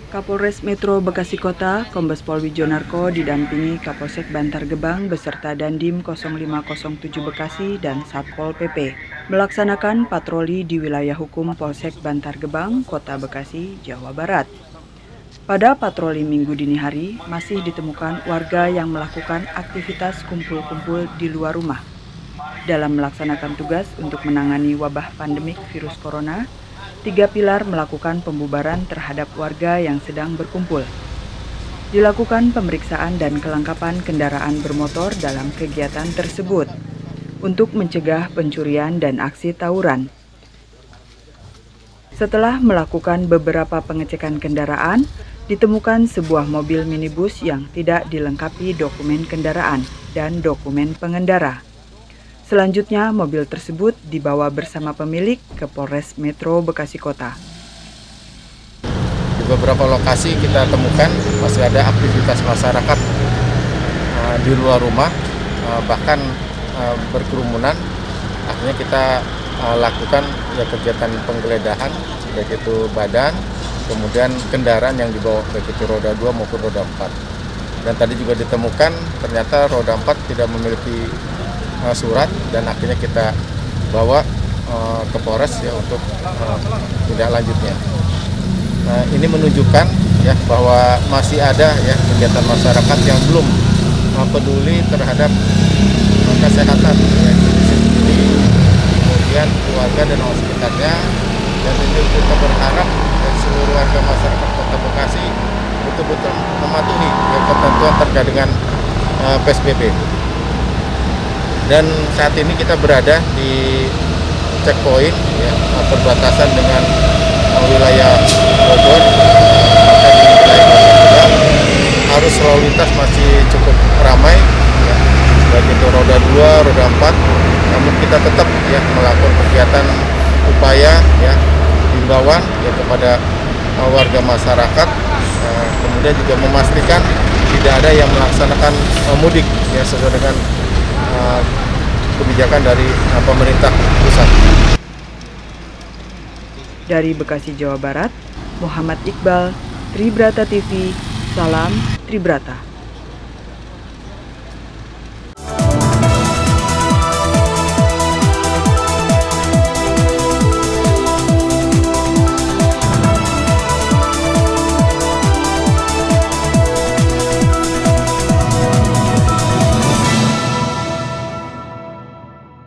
Kapolres Metro Bekasi Kota, Kombes Pol Wijonarko didampingi Kapolsek Bantar Gebang beserta Dandim 0507 Bekasi dan Satpol PP melaksanakan patroli di wilayah hukum Polsek Bantar Gebang, Kota Bekasi, Jawa Barat. Pada patroli Minggu dini hari, masih ditemukan warga yang melakukan aktivitas kumpul-kumpul di luar rumah. Dalam melaksanakan tugas untuk menangani wabah pandemik virus corona, 3 pilar melakukan pembubaran terhadap warga yang sedang berkumpul. Dilakukan pemeriksaan dan kelengkapan kendaraan bermotor dalam kegiatan tersebut untuk mencegah pencurian dan aksi tawuran. Setelah melakukan beberapa pengecekan kendaraan, ditemukan sebuah mobil minibus yang tidak dilengkapi dokumen kendaraan dan dokumen pengendara. Selanjutnya, mobil tersebut dibawa bersama pemilik ke Polres Metro Bekasi Kota. Di beberapa lokasi kita temukan masih ada aktivitas masyarakat di luar rumah, bahkan berkerumunan. Akhirnya kita lakukan kegiatan penggeledahan, baik itu badan, kemudian kendaraan yang dibawa, baik itu roda 2 maupun roda 4. Dan tadi juga ditemukan ternyata roda 4 tidak memiliki surat, dan akhirnya kita bawa ke Polres untuk tindak lanjutnya. Ini menunjukkan bahwa masih ada kegiatan masyarakat yang belum peduli terhadap kesehatan diri sendiri, kemudian keluarga dan orang sekitarnya. Dan itu kita berharap seluruh warga masyarakat Kota Bekasi betul-betul mematuhi ketentuan terkait dengan PSBB. Dan saat ini kita berada di checkpoint perbatasan dengan wilayah Bogor, maka di wilayah Bogor arus lalu lintas masih cukup ramai, baik itu roda 2, roda 4. Namun kita tetap melakukan kegiatan upaya himbauan kepada warga masyarakat, kemudian juga memastikan tidak ada yang melaksanakan mudik sesuai dengan kebijakan dari pemerintah pusat. Dari Bekasi, Jawa Barat, Muhammad Iqbal, Tribrata TV, Salam Tribrata.